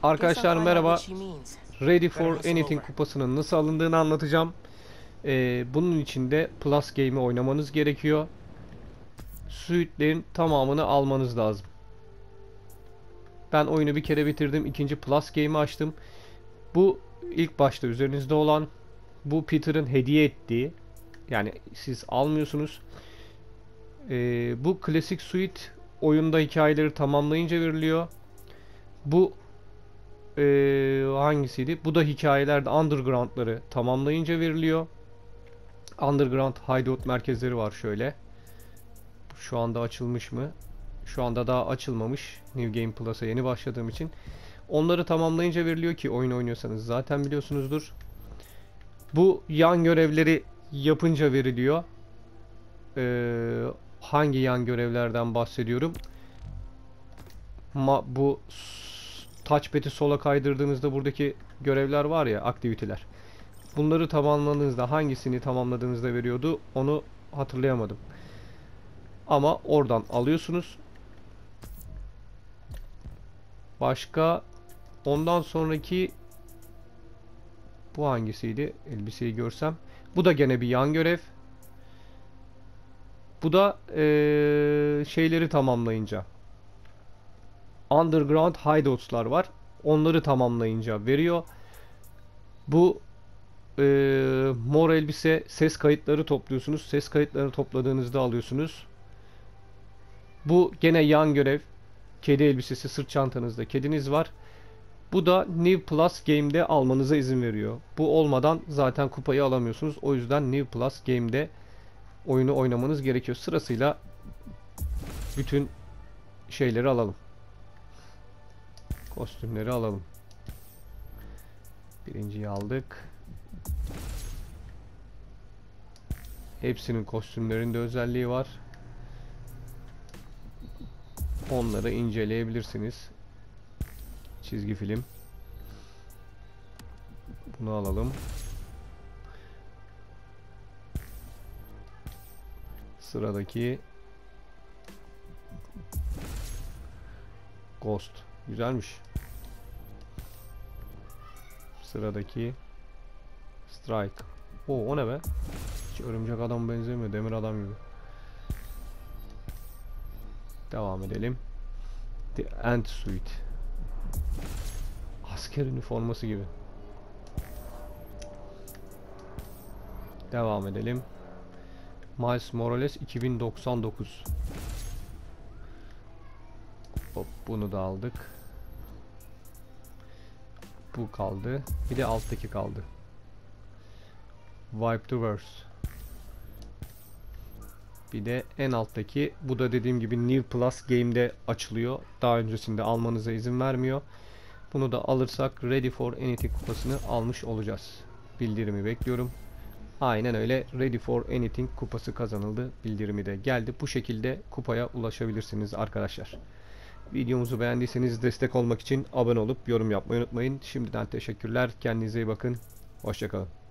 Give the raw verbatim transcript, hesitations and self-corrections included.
Arkadaşlar merhaba. Ready for Anything kupasının nasıl alındığını anlatacağım. Ee, bunun için de Plus Game'i oynamanız gerekiyor. Suite'lerin tamamını almanız lazım. Ben oyunu bir kere bitirdim. İkinci Plus Game'i açtım. Bu ilk başta üzerinizde olan, bu Peter'ın hediye ettiği, yani siz almıyorsunuz. Ee, bu klasik suite oyunda hikayeleri tamamlayınca veriliyor. Bu Ee, hangisiydi? Bu da hikayelerde Underground'ları tamamlayınca veriliyor. Underground Hideout merkezleri var şöyle. Şu anda açılmış mı? Şu anda daha açılmamış. New Game Plus'a yeni başladığım için. Onları tamamlayınca veriliyor ki oyun oynuyorsanız zaten biliyorsunuzdur. Bu yan görevleri yapınca veriliyor. Ee, hangi yan görevlerden bahsediyorum? Ma bu touchpad'i sola kaydırdığınızda buradaki görevler var ya, aktiviteler. Bunları tamamladığınızda, hangisini tamamladığınızda veriyordu onu hatırlayamadım. Ama oradan alıyorsunuz. Başka ondan sonraki bu hangisiydi? Elbiseyi görsem. Bu da gene bir yan görev. Bu da ee, şeyleri tamamlayınca. Underground Hideouts'lar var. Onları tamamlayınca veriyor. Bu e, mor elbise ses kayıtları topluyorsunuz. Ses kayıtlarını topladığınızda alıyorsunuz. Bu gene yan görev. Kedi elbisesi, sırt çantanızda kediniz var. Bu da New Plus Game'de almanıza izin veriyor. Bu olmadan zaten kupayı alamıyorsunuz. O yüzden New Plus Game'de oyunu oynamanız gerekiyor. Sırasıyla bütün şeyleri alalım. Kostümleri alalım. Birinciyi aldık. Hepsinin kostümlerinde özelliği var. Onları inceleyebilirsiniz. Çizgi film. Bunu alalım. Sıradaki Ghost. Güzelmiş. Sıradaki Strike. Oo, o ne be? Hiç örümcek adam benzemiyor. Demir adam gibi. Devam edelim. The Ant Suite. Asker üniforması gibi. Devam edelim. Miles Morales iki bin doksan dokuz. Hop, bunu da aldık. Bu kaldı. Bir de alttaki kaldı. Wipe the Verse. Bir de en alttaki, bu da dediğim gibi New Plus Game'de açılıyor. Daha öncesinde almanıza izin vermiyor. Bunu da alırsak Ready for Anything kupasını almış olacağız. Bildirimi bekliyorum. Aynen öyle, Ready for Anything kupası kazanıldı. Bildirimi de geldi. Bu şekilde kupaya ulaşabilirsiniz arkadaşlar. Videomuzu beğendiyseniz destek olmak için abone olup yorum yapmayı unutmayın. Şimdiden teşekkürler. Kendinize iyi bakın. Hoşça kalın.